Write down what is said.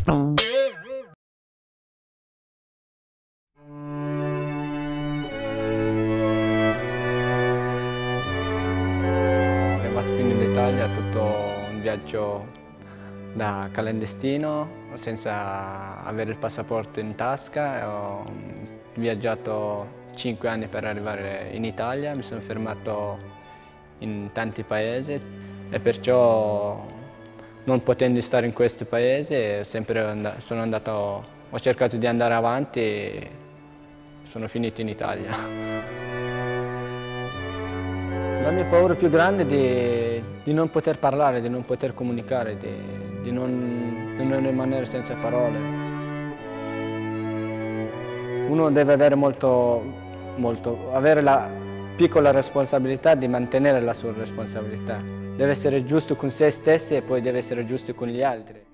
Arrivato fino in Italia, tutto un viaggio da clandestino, senza avere il passaporto in tasca. Ho viaggiato 5 anni per arrivare in Italia, mi sono fermato in tanti paesi e perciò, non potendo stare in questi paesi, ho cercato di andare avanti e sono finito in Italia. La mia paura più grande è di non poter parlare, di non poter comunicare, di non rimanere senza parole. Uno deve avere la piccola responsabilità di mantenere la sua responsabilità. Deve essere giusto con se stessi e poi deve essere giusto con gli altri.